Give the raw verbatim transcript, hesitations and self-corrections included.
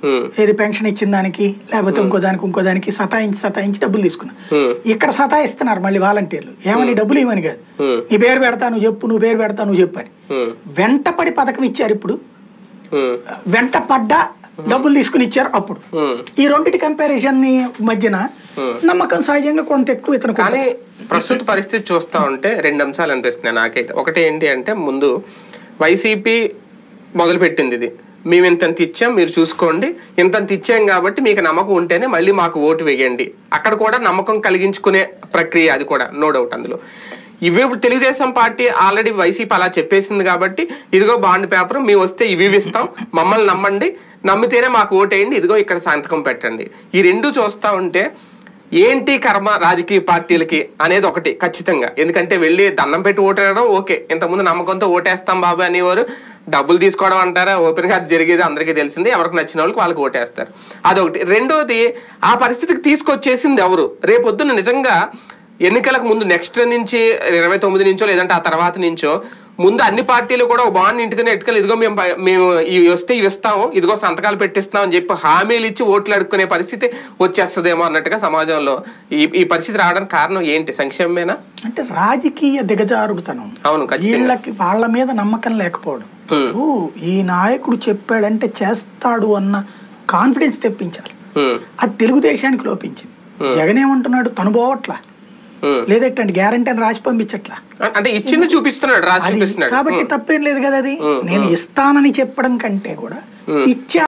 ఏది పెన్షన్ ఇచ్చిన దానికి లేకపోతే ఇంకో దానికి ఇంకో దానికి సతాయించి సతాయించి డబ్బులు తీసుకున్నా. ఇక్కడ సతాయిస్తున్నారు మళ్ళీ వాలంటీర్లు, ఏమని డబ్బులు ఇవ్వని కాదు, నీ పేరు పెడతా నువ్వు చెప్పు, నువ్వు పేరు పెడతా నువ్వు చెప్పని. వెంటపడి పథకం ఇచ్చారు, ఇప్పుడు వెంట పడ్డా డబ్బులు తీసుకుని ఇచ్చారు. అప్పుడు ఈ రెండింటి కంపారిజన్ ని మధ్యన నమ్మకం సహజంగా కొంత ఎక్కువ ఇతను. కానీ ప్రస్తుత పరిస్థితి చూస్తా ఉంటే రెండు అంశాలు అనిపిస్తున్నాయి నాకైతే. ఒకటి ఏంటి అంటే, ముందు వైసీపీ మొదలు పెట్టింది ఇది, మేము ఇంతంత ఇచ్చాం మీరు చూసుకోండి, ఇంతంత ఇచ్చాం కాబట్టి మీకు నమ్మకం ఉంటేనే మళ్ళీ మాకు ఓటు వేయండి. అక్కడ కూడా నమ్మకం కలిగించుకునే ప్రక్రియ, అది కూడా నో డౌట్ అందులో. ఇవి తెలుగుదేశం పార్టీ ఆల్రెడీ వైసీపీ అలా చెప్పేసింది కాబట్టి, ఇదిగో బాండ్ పేపర్ మేము వస్తే ఇవి ఇస్తాం, మమ్మల్ని నమ్మండి, నమ్మితేనే మాకు ఓటేయండి, ఇదిగో ఇక్కడ సంతకం పెట్టండి. ఈ రెండు చూస్తూ ఉంటే ఏంటి కర్మ రాజకీయ పార్టీలకి అనేది ఒకటి ఖచ్చితంగా. ఎందుకంటే వెళ్ళి దండం పెట్టి ఓటేయడం ఓకే, ఇంతకుముందు నమ్మకంతో ఓటేస్తాం బాబు అనేవారు, డబ్బులు తీసుకోవడం అంటారా ఓపెన్గా అది జరిగేది అందరికీ తెలిసింది, ఎవరికి నచ్చిన వాళ్ళకి వాళ్ళకి ఓటేస్తారు, అదొకటి. రెండోది, ఆ పరిస్థితికి తీసుకొచ్చేసింది ఎవరు? రేపొద్దున నిజంగా ఎన్నికలకు ముందు నెక్స్ట్ నుంచి ఇరవై తొమ్మిది నుంచో లేదంటే ఆ తర్వాత నుంచో ముందు అన్ని పార్టీలు కూడా ఒక బాండ్ ఇంటికనే ఎట్టుకలు, ఇదిగో మేము మేము ఇవి వస్తే ఇవి ఇస్తాము, ఇదిగో సంతకాలు పెట్టిస్తాం అని చెప్పి హామీలు ఇచ్చి ఓట్లు అడుక్కునే పరిస్థితి వచ్చేస్తుందేమో అన్నట్టుగా సమాజంలో ఈ ఈ పరిస్థితి రావడానికి కారణం ఏంటి? సంక్షేమమేనా అంటే రాజకీయ దిగజారుడుతనం. అవును, వీళ్ళకి వాళ్ళ మీద నమ్మకం లేకపోవడం. ఈ నాయకుడు చెప్పాడంటే చేస్తాడు అన్న కాన్ఫిడెన్స్ తెప్పించాలి, అది తెలుగుదేశానికి లోపించింది. జగన్ ఏమంటున్నాడు, తను పోవట్లా, లేదంటే గ్యారంటీ అని రాసి పంపించట్లా, అంటే ఇచ్చింది చూపిస్తున్నాడు, రాసి చూపిస్తున్నాడు. కాబట్టి తప్పేం లేదు కదా. అది నేను ఇస్తానని చెప్పడం కంటే కూడా ఇచ్చా